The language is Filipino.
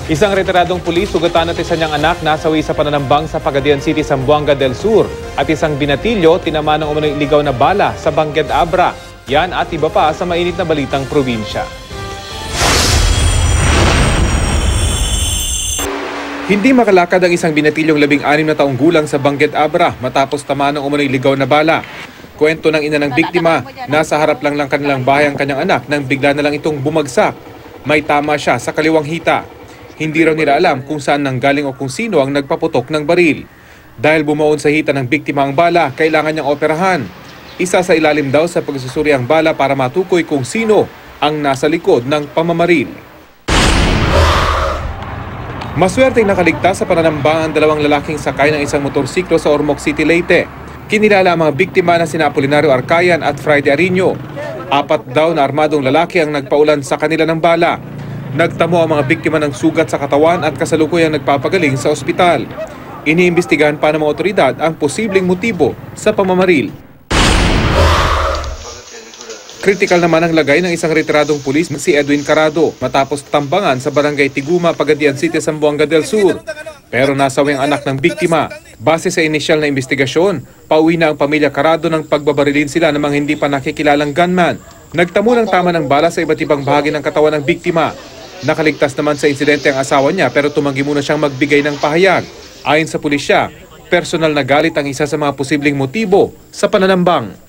Isang retiradong pulis sugatan at isa niyang anak nasawi sa pananambang sa Pagadian City, Zamboanga del Sur. At isang binatilyo tinamaan ng umano'y iligaw na bala sa Bangged Abra. Yan at iba pa sa mainit na balitang probinsya. Hindi makalakad ang isang binatilyong 16 na taong gulang sa Bangged Abra matapos tamaan ng umano'y ligaw na bala. Kwento ng ina ng biktima, nasa harap lang kanilang bahay ang kanyang anak nang bigla na lang itong bumagsak. May tama siya sa kaliwang hita. Hindi raw nila alam kung saan nanggaling o kung sino ang nagpaputok ng baril. Dahil bumaon sa hita ng biktima ang bala, kailangan niyang operahan. Isa sa ilalim daw sa pagsusuri ang bala para matukoy kung sino ang nasa likod ng pamamaril. Maswerteng nakaligtas sa pananambang ang dalawang lalaking sakay ng isang motorsiklo sa Ormoc City, Leyte. Kinilala ang mga biktima na sina Apolinario Arcayan at Friday Arino. 4 daw na armadong lalaki ang nagpaulan sa kanila ng bala. Nagtamo ang mga biktima ng sugat sa katawan at kasalukuyang nagpapagaling sa ospital. Iniimbestigahan pa ng mga otoridad ang posibleng motibo sa pamamaril. Kritikal naman ang lagay ng isang retiradong pulis si Edwin Carado matapos tambangan sa barangay Tiguma, Pagadian City, Zamboanga del Sur. Pero nasawi ang anak ng biktima. Base sa inisyal na investigasyon, pauwi na ang pamilya Carado nang pagbabarilin sila namang hindi pa nakikilalang gunman. Nagtamo ng tama ng bala sa iba't ibang bahagi ng katawan ng biktima. Nakaligtas naman sa insidente ang asawa niya pero tumanggi muna siyang magbigay ng pahayag. Ayon sa pulisya, personal na galit ang isa sa mga posibleng motibo sa pananambang.